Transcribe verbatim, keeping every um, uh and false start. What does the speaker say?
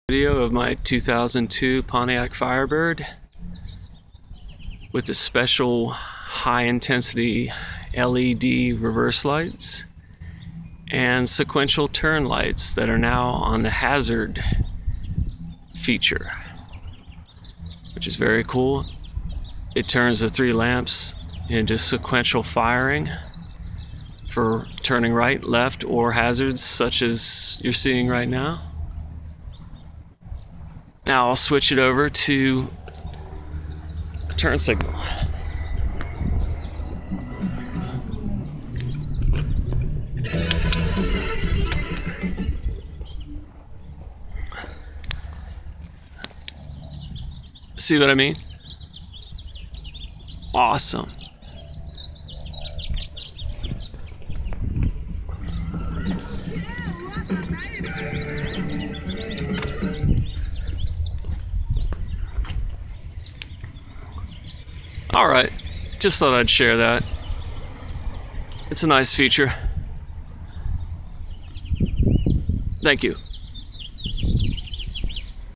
Video of my two thousand two Pontiac Firebird with the special high intensity L E D reverse lights and sequential turn lights that are now on the hazard feature, which is very cool. It turns the three lamps into sequential firing for turning right, left, or hazards such as you're seeing right now. Now I'll switch it over to a turn signal. See what I mean? Awesome. All right, just thought I'd share that. It's a nice feature. Thank you.